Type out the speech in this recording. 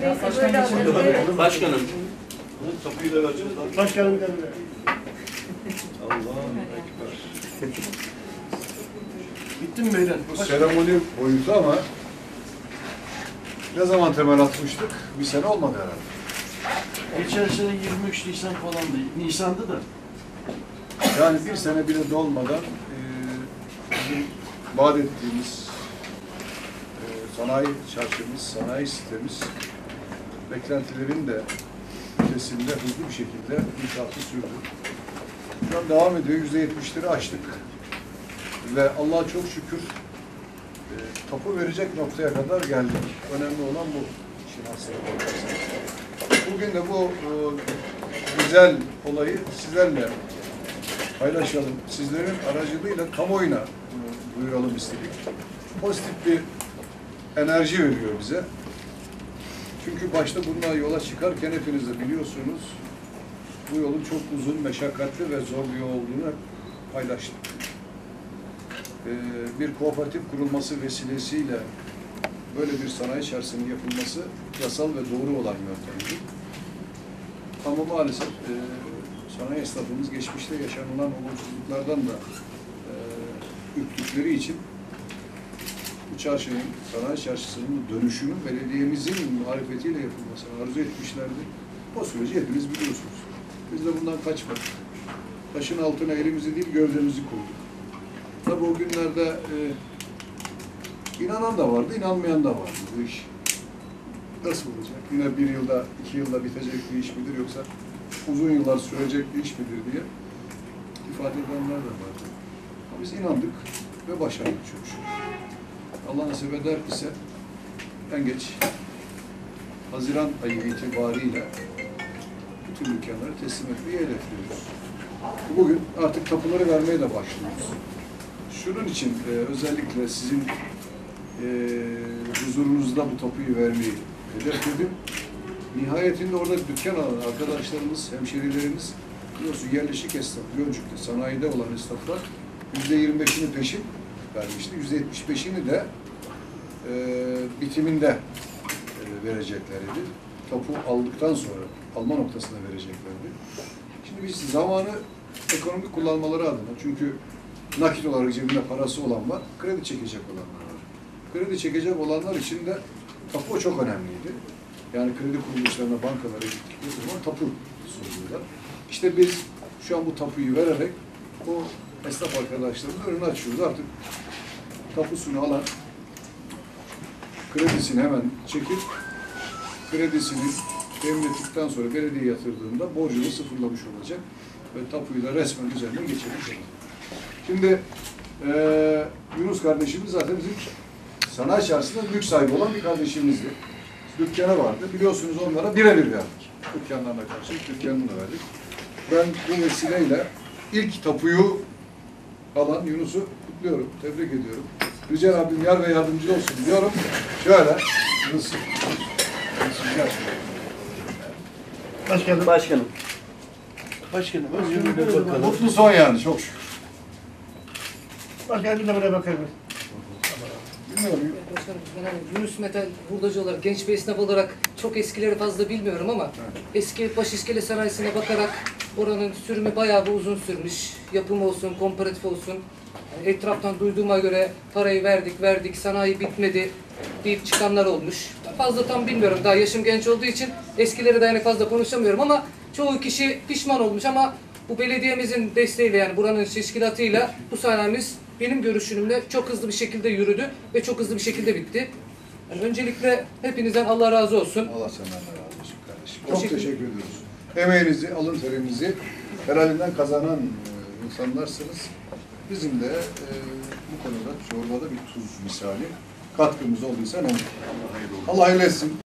Neyse böyle alırız. Evet. Başkanım. Tapuyu da vereceğiz. Başkanım geldi. Allah'ım ekber. Bitti mi beyler? Bu seremoni boyutu ama ne zaman temel atmıştık? Bir sene olmadı herhalde. Geçen sene 23 Nisan falandı. Nisan'dı da. Yani bir sene bile dolmadan bizim vaat ettiğimiz sanayi çarşımız, sanayi sitemiz beklentilerin de ötesinde hızlı bir şekilde inşaatı sürdü. Şu an devam ediyor. %70'leri aştık. Ve Allah'a çok şükür tapu verecek noktaya kadar geldik. Önemli olan bu. İşin aslında. Bugün de bu güzel olayı sizlerle paylaşalım. Sizlerin aracılığıyla kamuoyuna duyuralım istedik. Pozitif bir enerji veriyor bize. Çünkü başta bununla yola çıkarken hepiniz de biliyorsunuz bu yolun çok uzun, meşakkatli ve zor bir yol olduğunu paylaştık. Bir kooperatif kurulması vesilesiyle böyle bir sanayi çarşısının yapılması yasal ve doğru olan yöntemdi. Ama maalesef sanayi esnafımız geçmişte yaşanılan olumsuzluklardan da ürktükleri için bu çarşının, sanayi çarşısının dönüşünün belediyemizin marifetiyle yapılmasını arzu etmişlerdi. O süreci hepiniz biliyorsunuz. Biz de bundan kaçmadık. Taşın altına elimizi değil gövdemizi koyduk. Tabi o günlerde inanan da vardı, inanmayan da vardı bu iş. Nasıl olacak? Yine bir yılda, 2 yılda bitecek bir iş midir yoksa uzun yıllar sürecek bir iş midir diye ifade edenler de vardı. Ama biz inandık ve başardık çok şükür. Allah nasip eder ise en geç Haziran ayı itibariyle bütün dükkanları teslim etmeyi hedefliyoruz. Bugün artık tapuları vermeye de başlıyoruz. Şunun için özellikle sizin huzurunuzda bu tapuyu vermeyi hedefledim. Nihayetinde orada dükkan alan arkadaşlarımız, hemşerilerimiz, biliyorsun yerleşik esnaf, Gölcük'te, sanayide olan esnaflar %25'ini peşin vermişti. %75'ini de bitiminde vereceklerdi. Tapu aldıktan sonra alma noktasına vereceklerdi. Şimdi biz zamanı ekonomik kullanmaları adına, çünkü nakit olarak cebinde parası olan var, kredi çekecek olanlar var. Kredi çekecek olanlar için de tapu çok önemliydi. Yani kredi kuruluşlarına, bankalara gittikleri zaman tapu soruyorlar. İşte biz şu an bu tapuyu vererek o esnaf arkadaşlarımızın önünü açıyoruz. Artık tapusunu alan kredisini hemen çekip kredisini temin ettikten sonra belediye yatırdığında borcunu sıfırlamış olacak ve tapuyu da resmen üzerine geçirmiş olacak. Şimdi Yunus kardeşimiz zaten bizim sanayi çarşısında mülk sahibi olan bir kardeşimizdi. Dükkanı vardı. Biliyorsunuz onlara birebir verdik. Dükkanlarına karşı dükkanını da verdik. Ben bu vesileyle ilk tapuyu alan Yunus'u kutluyorum, tebrik ediyorum. Yüce Rabbim yar ve yardımcı olsun diyorum. Şöyle, Yunus. Başkanım. Başkanım. Başkanım. Önce bir de bakalım. Mutlu son yani, çok şükür. Başkanım bir de buraya bakar mısın? Bilmiyorum. Başkanım, ben hani Yunus Metal hurdacı olarak, genç bir esnaf olarak çok eskileri fazla bilmiyorum ama eski Başiskele sanayisine bakarak oranın sürümü bayağı bir uzun sürmüş. Yapım olsun, komparatif olsun. Yani etraftan duyduğuma göre parayı verdik, sanayi bitmedi deyip çıkanlar olmuş. Fazla tam bilmiyorum, daha yaşım genç olduğu için eskileri de yani fazla konuşamıyorum ama çoğu kişi pişman olmuş ama bu belediyemizin desteğiyle yani buranın teşkilatıyla bu sanayimiz benim görüşümle çok hızlı bir şekilde yürüdü ve çok hızlı bir şekilde bitti. Yani öncelikle hepinizden Allah razı olsun. Allah senden de razı olsun kardeşim. O Çok şekilde. teşekkür ediyoruz. Emeğinizi, alın terinizi helalinden kazanan insanlarsınız. Bizim de bu konuda çorbada bir tuz misali katkımız olduysa ne mutlu. Allah hayırlı etsin.